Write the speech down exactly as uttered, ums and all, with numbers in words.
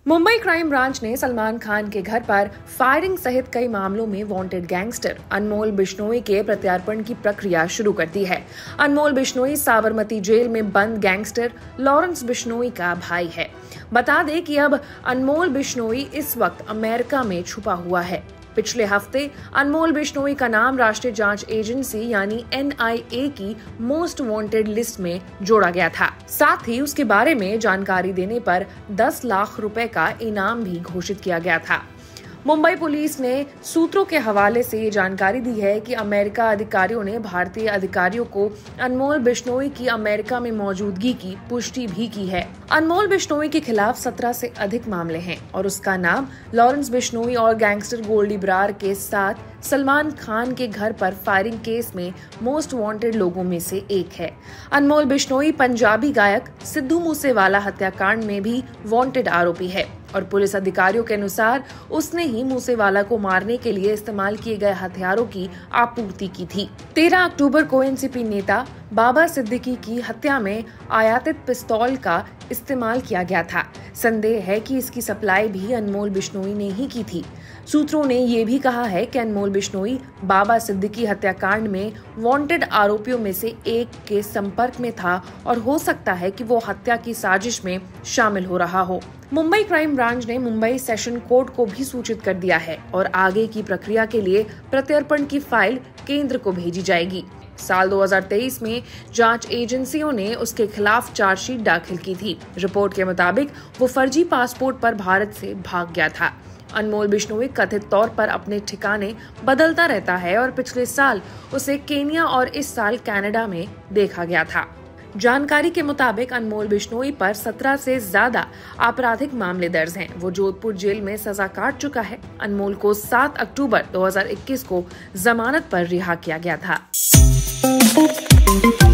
Mumbai crime branch ने सलमान खान के घर पर फायरिंग सहित कई मामलों में वांटेड गैंगस्टर अनमोल बिश्नोई के प्रत्यार्पण की प्रक्रिया शुरू कर दी है। अनमोल बिश्नोई साबरमती जेल में बंद गैंगस्टर लॉरेंस बिश्नोई का भाई है। बता दें कि अब अनमोल बिश्नोई इस वक्त अमेरिका में छुपा हुआ है। पिछले हफ्ते अनमोल बिश्नोई का नाम राष्ट्रीय जांच एजेंसी यानी एन आई ए की मोस्ट वांटेड लिस्ट में जोड़ा गया था। साथ ही उसके बारे में जानकारी देने पर दस लाख रुपए का इनाम भी घोषित किया गया था। मुंबई पुलिस ने सूत्रों के हवाले से ये जानकारी दी है कि अमेरिका अधिकारियों ने भारतीय अधिकारियों को अनमोल बिश्नोई की अमेरिका में मौजूदगी की पुष्टि भी की है। अनमोल बिश्नोई के खिलाफ सत्रह से अधिक मामले हैं और उसका नाम लॉरेंस बिश्नोई और गैंगस्टर गोल्डी बरार के साथ सलमान खान के घर पर फायरिंग केस में मोस्ट वांटेड लोगों में से एक है। अनमोल बिश्नोई पंजाबी गायक सिद्धू मूसेवाला हत्याकांड में भी वांटेड आरोपी है और पुलिस अधिकारियों के अनुसार उसने ही मूसेवाला को मारने के लिए इस्तेमाल किए गए हथियारों की आपूर्ति की थी। तेरह अक्टूबर को एन सी पी नेता बाबा सिद्दीकी की हत्या में आयातित पिस्तौल का इस्तेमाल किया गया था। संदेह है कि इसकी सप्लाई भी अनमोल बिश्नोई ने ही की थी। सूत्रों ने ये भी कहा है कि अनमोल बिश्नोई बाबा सिद्दीकी हत्याकांड में वांटेड आरोपियों में से एक के संपर्क में था और हो सकता है कि वो हत्या की साजिश में शामिल हो रहा हो। मुंबई क्राइम ब्रांच ने मुंबई सेशन कोर्ट को भी सूचित कर दिया है और आगे की प्रक्रिया के लिए प्रत्यर्पण की फाइल केंद्र को भेजी जाएगी। साल दो हज़ार तेईस में जांच एजेंसियों ने उसके खिलाफ चार्जशीट दाखिल की थी। रिपोर्ट के मुताबिक वो फर्जी पासपोर्ट पर भारत से भाग गया था। अनमोल बिश्नोई कथित तौर पर अपने ठिकाने बदलता रहता है और पिछले साल उसे केन्या और इस साल कनाडा में देखा गया था। जानकारी के मुताबिक अनमोल बिश्नोई पर सत्रह से ज्यादा आपराधिक मामले दर्ज हैं। वो जोधपुर जेल में सजा काट चुका है। अनमोल को सात अक्टूबर दो हज़ार इक्कीस को जमानत पर रिहा किया गया था।